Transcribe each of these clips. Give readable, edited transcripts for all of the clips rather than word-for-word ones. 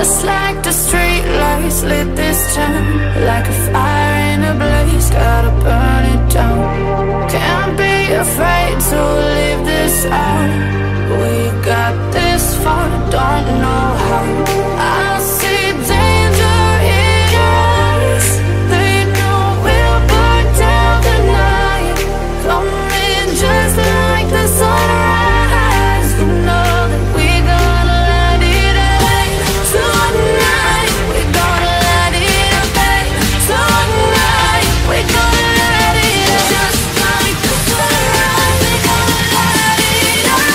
Just like the street lights lit this town, like a fire in a blaze, gotta burn it down. Can't be afraid to leave this out. We got this far, don't know how. I see danger in us. They know we'll burn down the night. Coming just like the sunrise. You know that we gonna let it rain. Tonight we gonna let it rain. Tonight we gonna let it rain. Just like the sunrise, we gonna let it rain.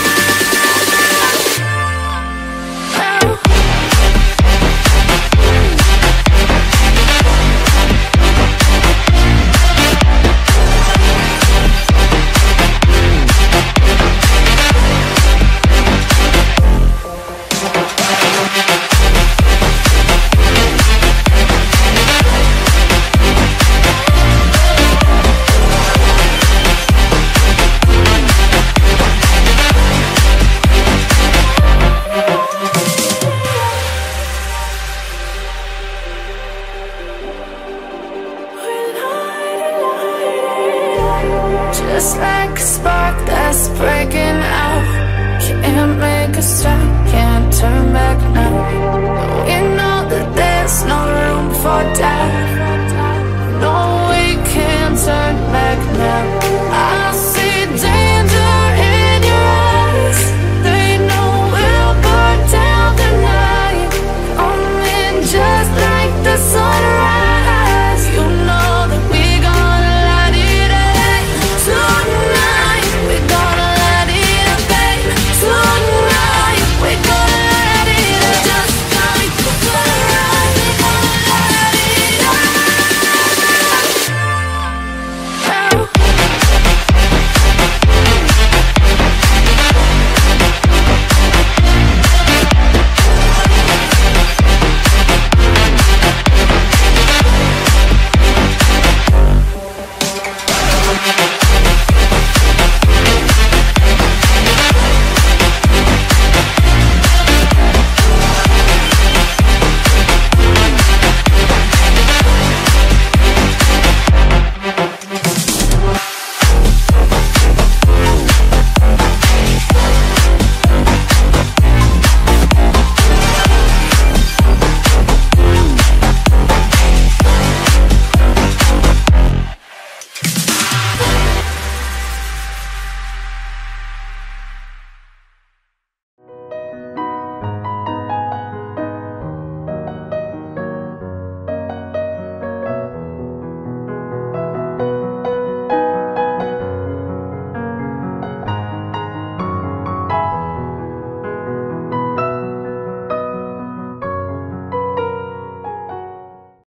Just like a spark that's breaking out. Can't make a stop, can't turn back now. We know that there's no room for doubt.